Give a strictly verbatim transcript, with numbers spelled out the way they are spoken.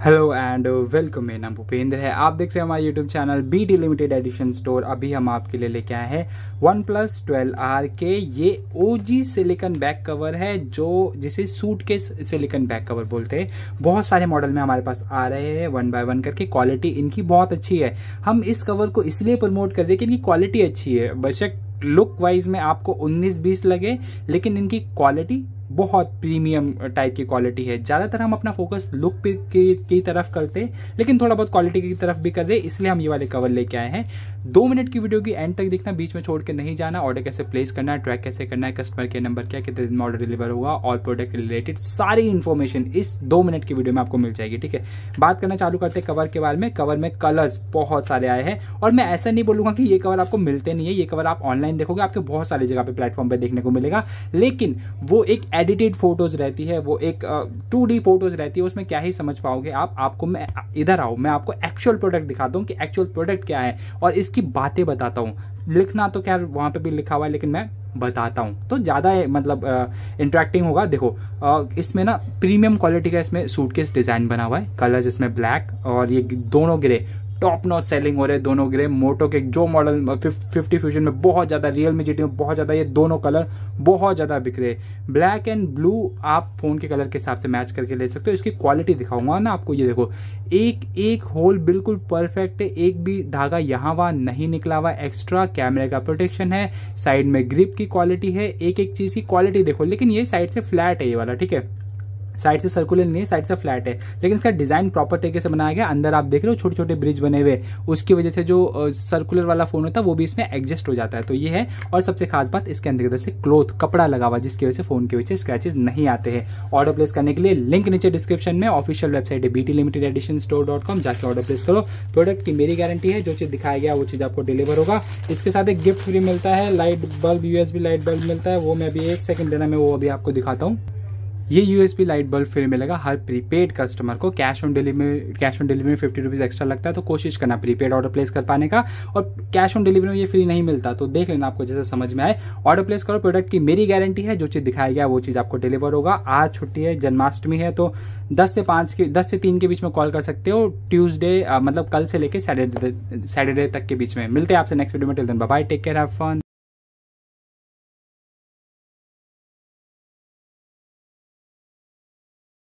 Hello and welcome. मेरा नाम भूपेंद्र है। आप देख रहे हैं हमारा YouTube channel BT limited edition store. अभी हम आपके लिए लेके आए हैं वन प्लस ट्वेल्व आर के। ये ओजी सिलिकॉन बैक कवर है, जो जिसे सूट के सिलिकॉन बैक कवर बोलते हैं। बहुत सारे मॉडल में हमारे पास आ रहे हैं वन बाय वन करके। क्वालिटी इनकी बहुत अच्छी है। हम इस कवर को इसलिए प्रमोट कर रहे हैं कि इनकी क्वालिटी अच्छी है। बेशक लुक वाइज में आपको उन्नीस बीस लगे, लेकिन इनकी क्वालिटी बहुत प्रीमियम टाइप की क्वालिटी है। ज्यादातर हम अपना फोकस लुक पे की, की तरफ करते हैं, लेकिन थोड़ा बहुत क्वालिटी की तरफ भी कर रहे हैं, इसलिए हम ये वाले कवर लेके आए हैं। दो मिनट की वीडियो की एंड तक देखना, बीच में छोड़ के नहीं जाना। ऑर्डर कैसे प्लेस करना है, ट्रैक कैसे करना है, कस्टमर के नंबर क्या, कितने दिन में ऑर्डर डिलीवर होगा और प्रोडक्ट रिलेटेड सारी इन्फॉर्मेशन इस दो मिनट की वीडियो में आपको मिल जाएगी। ठीक है, बात करना चालू करते हैं कवर के बारे में। कवर में कलर्स बहुत सारे आए हैं और मैं ऐसा नहीं बोलूंगा कि ये कवर आपको मिलते नहीं है। ये कवर आप ऑनलाइन देखोगे, आपके बहुत सारी जगह पे प्लेटफॉर्म पे देखने को मिलेगा, लेकिन वो एक एडिटेड फोटोज रहती है, वो एक टू डी फोटोज रहती है। उसमें क्या ही समझ पाओगे आप। आपको मैं इधर आओ, मैं आपको एक्चुअल प्रोडक्ट दिखाता हूँ कि एक्चुअल प्रोडक्ट क्या है और इसकी बातें बताता हूँ। लिखना तो क्या वहां पे भी लिखा हुआ है, लेकिन मैं बताता हूँ तो ज्यादा मतलब इंटरेक्टिंग होगा। देखो आ, इसमें ना प्रीमियम क्वालिटी का इसमें सूटकेस डिजाइन बना हुआ है। कलर्स इसमें ब्लैक और ये दोनों ग्रे टॉप नॉच सेलिंग हो रहे हैं। दोनों ग्रे मोटो के जो मॉडल फिफ्टी फ्यूजन में बहुत ज्यादा, रियलमी जीटी में बहुत ज्यादा, ये दोनों कलर बहुत ज्यादा बिक रहे। ब्लैक एंड ब्लू आप फोन के कलर के हिसाब से मैच करके ले सकते हो। इसकी क्वालिटी दिखाऊंगा ना आपको। ये देखो, एक एक होल बिल्कुल परफेक्ट है, एक भी धागा यहाँ वहां नहीं निकला हुआ। एक्स्ट्रा कैमरे का प्रोटेक्शन है, साइड में ग्रिप की क्वालिटी है, एक एक चीज की क्वालिटी देखो। लेकिन ये साइड से फ्लैट है ये वाला, ठीक है, साइड से सर्कुलर नहीं है, साइड से फ्लैट है, लेकिन इसका डिजाइन प्रॉपर तरीके से बनाया गया। अंदर आप देख रहे हो छोटे छोटे ब्रिज बने हुए, उसकी वजह से जो सर्कुलर वाला फोन होता है वो भी इसमें एडजस्ट हो जाता है। तो ये है। और सबसे खास बात, इसके अंदर से क्लोथ कपड़ा लगा हुआ, जिसकी वजह से फोन के वजह स्क्रैचेस नहीं आते हैं। ऑर्डर प्लेस करने के लिए लिंक नीचे डिस्क्रिप्शन में ऑफिशियल वेबसाइट है BT limited edition store dot com, जाके ऑर्डर प्लेस करो। प्रोडक्ट की मेरी गारंटी है, जो चीज दिखाया गया वो चीज आपको डिलीवर होगा। इसके साथ एक गिफ्ट फ्री मिलता है, light bulb, USB light bulb मिलता है। वो मैं अभी एक सेकंड देना, मैं वो अभी आपको दिखाता हूँ। ये यूएसबी लाइट बल्ब फ्री मिलेगा हर प्रीपेड कस्टमर को। Cash on delivery cash on delivery में फिफ्टी रुपीज एक्स्ट्रा लगता है, तो कोशिश करना प्रीपेड ऑर्डर प्लेस कर पाने का। और कैश ऑन डिलीवरी में ये फ्री नहीं मिलता, तो देख लेना आपको जैसे समझ में आए। ऑर्डर प्लेस करो। प्रोडक्ट की मेरी गारंटी है, जो चीज दिखाया गया वो चीज आपको डिलीवर होगा। आज छुट्टी है, जन्माष्टमी है, तो दस से पांच के दस से तीन के बीच में कॉल कर सकते हो। ट्यूसडे मतलब कल से लेके सैटरडे सैटरडे तक के बीच में। मिलते हैं आपसे नेक्स्ट वीडियो में। Till then bye bye, take care, have fun.